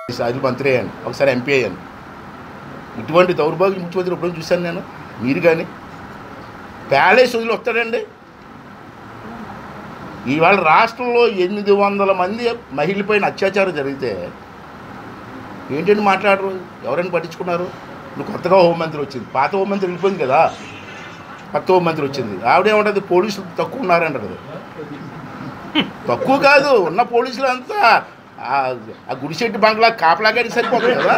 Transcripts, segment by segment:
అది మంత్రి అయ్యాను, ఒకసారి ఎంపీ అయ్యాను. ఇటువంటి దౌర్భాగ్య ముఖ్యమంత్రి ఎప్పుడో చూశాను నేను. మీరు కానీ ప్యాలెస్ వదిలి వస్తాడండి. ఇవాళ రాష్ట్రంలో 800 మంది మహిళపైన అత్యాచారం జరిగితే ఏంటంటే మాట్లాడరు, ఎవరైనా పట్టించుకున్నారు? నువ్వు కొత్తగా హోంమంత్రి వచ్చింది, పాత హోంమంత్రి వెళ్ళిపోయింది కదా, కొత్త హోంమంత్రి వచ్చింది. ఆవిడేమంటుంది, పోలీసులు తక్కువ ఉన్నారంటది. తక్కువ కాదు, ఉన్న పోలీసులు అంతా ఆ గుడిశెట్టి బంగ్లా కాపలాగాడికి సరిపోతుంది కదా.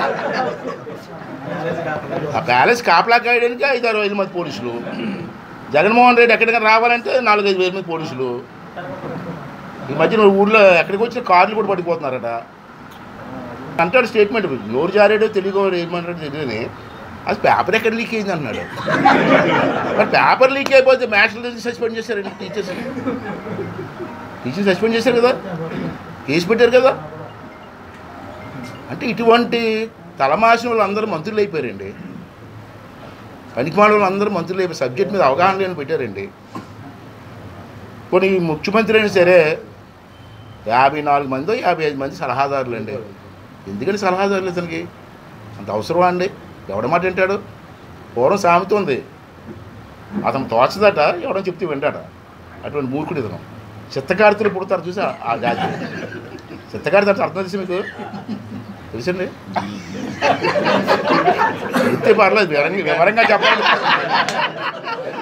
ఆ ప్యాలెస్ కాపలాగాయడానికి 5-6 మంది పోలీసులు. జగన్మోహన్ రెడ్డి ఎక్కడికైనా రావాలంటే 4-5 వేల మంది పోలీసులు. ఈ మధ్యన ఊళ్ళో ఎక్కడికి వచ్చిన కార్లు కూడా పడిపోతున్నారట అంటాడు స్టేట్మెంట్. నోరు జారాడో తెలుగు ఏమంటాడో తెలియని అది పేపర్ ఎక్కడ లీక్ అయింది అంటున్నాడు. మరి పేపర్ లీక్ అయిపోతే మ్యాథ్స్ సస్పెండ్ చేశారండి టీచర్స్ సస్పెండ్ చేశారు కదా, కేసు పెట్టారు కదా. అంటే ఇటువంటి తలమాసిన వాళ్ళు అందరూ మంత్రులు అయిపోయారండి. పనికిమాల వాళ్ళు అందరూ మంత్రులు అయిపోయి సబ్జెక్ట్ మీద అవగాహన లేని పెట్టారండి. కొన్ని ముఖ్యమంత్రి అయినా సరే 54 మందో 55 మంది సలహాదారులు అండి. ఎందుకని సలహాదారులు అతనికి అంత అవసరమా అండి? ఎవడ మాట వింటాడు? పూర్వం సామెత ఉంది, అతను తోచదట ఎవడని చెప్తే వింటాడ. అటువంటి మూర్ఖుడు ఇతను. చిత్తకారితలు పుడతారు చూసి ఆ జాతి. చిత్తకారిత అంటే అర్థం తెలిసి మీకు తెలుసండి? చెప్తే పర్లేదు, వివరంగా చెప్పాలి.